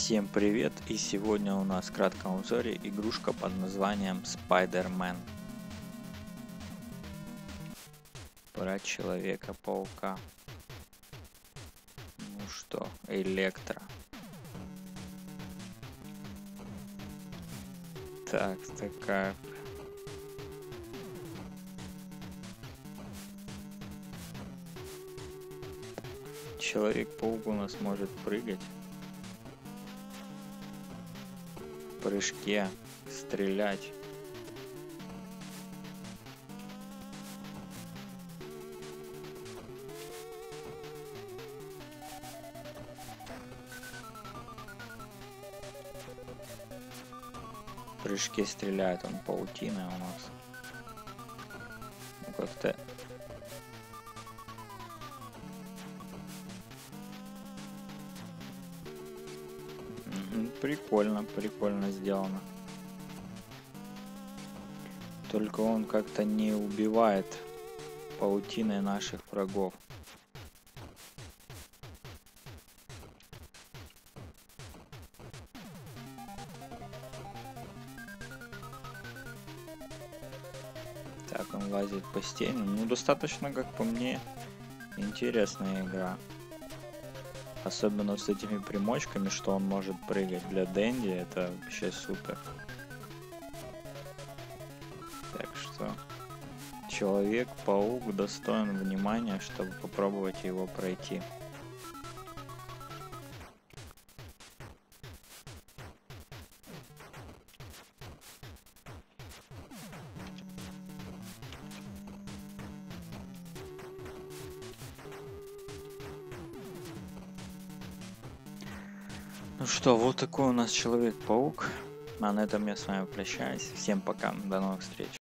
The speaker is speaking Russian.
Всем привет! И сегодня у нас в кратком обзоре игрушка под названием Spider-Man. Про Человека-паука. Ну что, Электро. Так, такая. Человек-паук у нас может прыгать. В прыжке, стрелять. В прыжке стреляет он паутиной у нас. Ну как-то. Прикольно сделано. Только он как-то не убивает паутиной наших врагов. Так, он лазит по стене. Ну, достаточно, как по мне, интересная игра. Особенно с этими примочками, что он может прыгать. Для Дэнди это вообще супер. Так что Человек-паук достоин внимания, чтобы попробовать его пройти. Ну что, вот такой у нас Человек-паук. А на этом я с вами прощаюсь. Всем пока, до новых встреч.